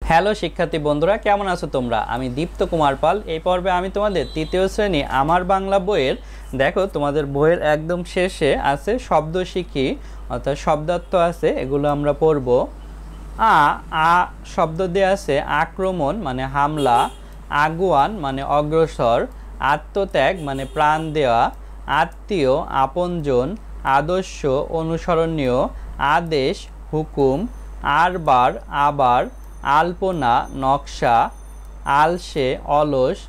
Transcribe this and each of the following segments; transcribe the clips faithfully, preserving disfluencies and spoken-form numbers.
Hello শিক্ষার্থী বন্ধুরা, কেমন আছো তোমরা? আমি দীপ্ত কুমার পাল। এই পর্বে আমি তোমাদের তৃতীয় শ্রেণী আমার বাংলা বইয়ের দেখো তোমাদের বইয়ের একদম শেষে আছে শব্দ শিখি, অর্থাৎ শব্দার্থ আছে, এগুলো আমরা পড়ব। আ আ শব্দ দিয়ে আছে আক্রমণ মানে হামলা, আগুয়ান মানে অগ্রসর, আত্মত্যাগ মানে প্রাণ দেওয়া, আত্মীয় আপনজন, আদর্শ অনুসরণীয়, আদেশ হুকুম, আরবার আবার, আলপনা নকশা, আলসে অলস,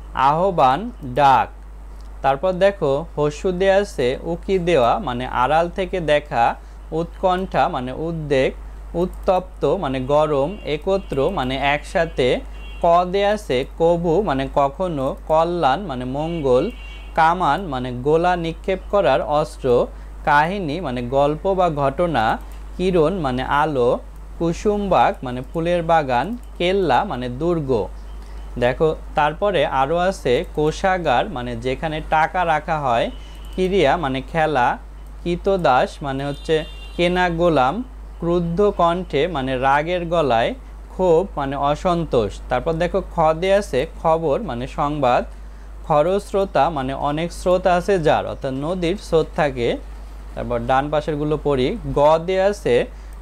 আহ্বান ডাক। তারপর দেখো হস্যু দেয়া আছে উকি দেওয়া মানে আড়াল থেকে দেখা, উৎকণ্ঠা মানে উদ্বেগ, উত্তপ্ত মানে গরম, একত্র মানে একসাথে, ক দেয়া আছে কভু মানে কখনো, কল্যাণ মানে মঙ্গল, কামান মানে গোলা নিক্ষেপ করার অস্ত্র, কাহিনী মানে গল্প বা ঘটনা, কিরণ মানে আলো, কুসুমবাগ মানে ফুলের বাগান, কেল্লা মানে দুর্গ। দেখো তারপরে আরও আছে কোষাগার মানে যেখানে টাকা রাখা হয়, ক্রিয়া মানে খেলা, কৃতদাস মানে হচ্ছে কেনা গোলাম, ক্রুদ্ধ কণ্ঠে মানে রাগের গলায়, ক্ষোভ মানে অসন্তোষ। তারপর দেখো খ দিয়ে আছে খবর মানে সংবাদ, খরস্রোতা মানে অনেক স্রোত আছে যার, অর্থাৎ নদীর স্রোত থাকে। তারপর ডান পাশেরগুলো পড়ি। গ দিয়ে আছে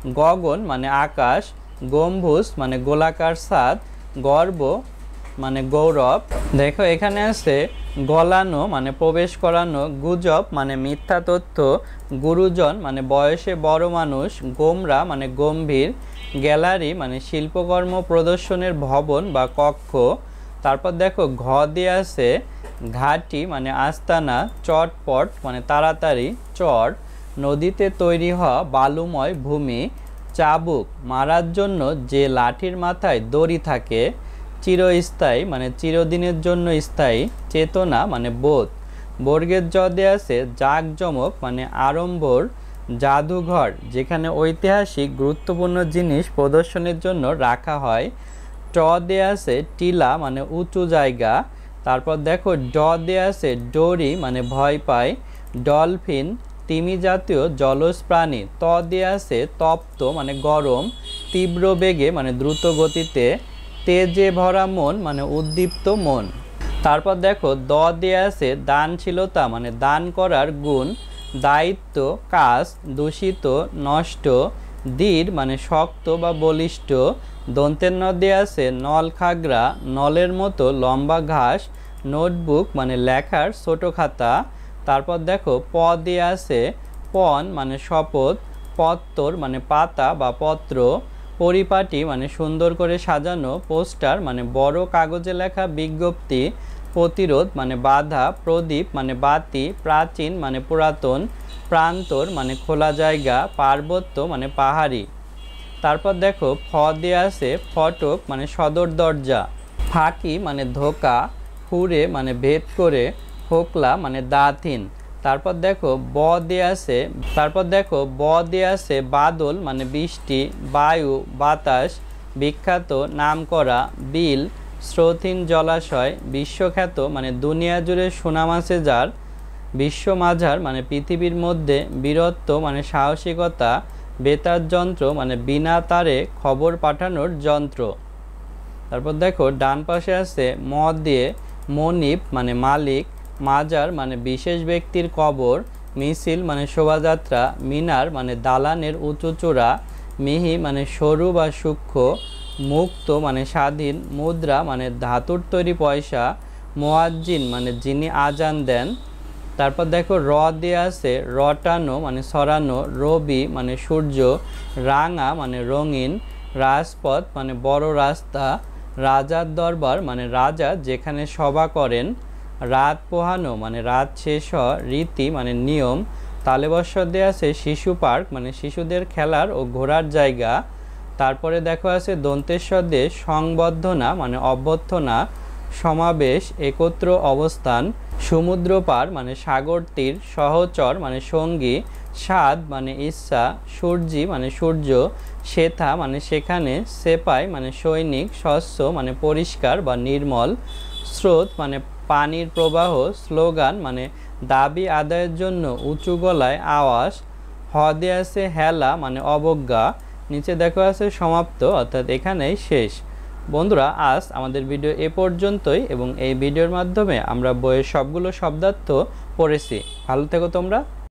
গগন মানে আকাশ, গম্বুজ মানে গোলাকার ছাদ, গর্ব মানে গৌরব। দেখো এখানে আছে গলানো মানে প্রবেশ করানো, গুজব মানে মিথ্যা তথ্য, গুরুজন মানে বয়সে বড় মানুষ, গোমরা মানে গম্ভীর, গ্যালারি মানে শিল্পকর্ম প্রদর্শনের ভবন বা কক্ষ। তারপর দেখো ঘ দিয়ে আছে ঘাটি মানে আস্তানা, চটপট মানে তাড়াতাড়ি চর, নদীতে তৈরি হওয়া বালুময় ভূমি, চাবুক মারার জন্য যে লাঠির মাথায় দড়ি থাকে, চিরস্থায়ী মানে চিরদিনের জন্য স্থায়ী, চেতনা মানে বোধ। বর্গের জ দেয়া আছে জাঁকজমক মানে আড়ম্বর, জাদুঘর যেখানে ঐতিহাসিক গুরুত্বপূর্ণ জিনিস প্রদর্শনের জন্য রাখা হয়, ট দেয়া আছে টিলা মানে উঁচু জায়গা। তারপর দেখো ড দেয়া আছে ডোরি মানে ভয় পায়, ডলফিন তিমি জাতীয় জলজ প্রাণী। ত দেয়া আছে তপ্ত মানে গরম, তীব্র বেগে মানে দ্রুত গতিতে, তেজে ভরা মন মানে উদ্দীপ্ত মন। তারপর দেখো দ দেয়া আছে দানশীলতা মানে দান করার গুণ, দায়িত্ব কাজ, দূষিত নষ্ট, দৃঢ় মানে শক্ত বা বলিষ্ঠ। দন্তের ন দেয়া আছে নল খাগড়া নলের মতো লম্বা ঘাস, নোটবুক মানে লেখার ছোট খাতা। তারপর দেখো প দেয়া আছে পণ মানে শপথ, পত্তর মানে পাতা বা পত্র, পরিপাটি মানে সুন্দর করে সাজানো, পোস্টার মানে বড় কাগজে লেখা বিজ্ঞপ্তি, প্রতিরোধ মানে বাধা, প্রদীপ মানে বাতি, প্রাচীন মানে পুরাতন, প্রান্তর মানে খোলা জায়গা, পার্বত্য মানে পাহাড়ি। তারপর দেখো ফ দেয়া আছে ফটক মানে সদর দরজা, ফাঁকি মানে ধোকা, ফুরে মানে ভেদ করে, হোকলা মানে দাঁতহীন। তারপর দেখো ব দেয়া আছে তারপর দেখো ব দেয়া আছে বাদল মানে বৃষ্টি, বায়ু বাতাস, বিখ্যাত নাম করা, বিল স্রোতহীন জলাশয়, বিশ্বখ্যাত মানে দুনিয়া জুড়ে সুনাম আছে যার, বিশ্ব মাঝার মানে পৃথিবীর মধ্যে, বীরত্ব মানে সাহসিকতা, বেতার যন্ত্র মানে বিনা তারে খবর পাঠানোর যন্ত্র। তারপর দেখো ডান পাশে আছে ম দিয়ে মনিব মানে মালিক, মাজার মানে বিশেষ ব্যক্তির কবর, মিছিল মানে শোভাযাত্রা, মিনার মানে দালানের উঁচু চূড়া, মিহি মানে সরু বা সূক্ষ্ম, মুক্ত মানে স্বাধীন, মুদ্রা মানে ধাতুর তৈরি পয়সা, মুয়াজ্জিন মানে যিনি আজান দেন। তারপর দেখো র দিয়ে আছে রটানো মানে সরানো, রবি মানে সূর্য, রাঙা মানে রঙিন, রাজপথ মানে বড় রাস্তা, রাজার দরবার মানে রাজা যেখানে সভা করেন, রাত পোহানো মানে রাত শেষ হওয়া, রীতি মানে নিয়ম। তালেবস্বর দেওয়া আছে শিশু পার্ক মানে শিশুদের খেলার ও ঘোরার জায়গা। তারপরে দেখো আছে দন্তেশ্বর দিয়ে সংবর্ধনা মানে অভ্যর্থনা, সমাবেশ একত্র অবস্থান, সমুদ্র পার মানে সাগর তীর, সহচর মানে সঙ্গী, স্বাদ মানে ইচ্ছা, সূর্যি মানে সূর্য, শেথা মানে সেখানে, সেপাই মানে সৈনিক, স্বচ্ছ মানে পরিষ্কার বা নির্মল, স্রোত মানে পানির প্রবাহ, স্লোগান মানে দাবি আদায়ের জন্য উঁচু গলায় আওয়াজ, হদে আছে হেলা মানে অবজ্ঞা, নিচে দেখো আছে সমাপ্ত, অর্থাৎ এখানেই শেষ। বন্ধুরা আজ আমাদের ভিডিও এ পর্যন্তই এবং এই ভিডিওর মাধ্যমে আমরা বইয়ের সবগুলো শব্দার্থ পড়েছি। ভালো থেকো তোমরা।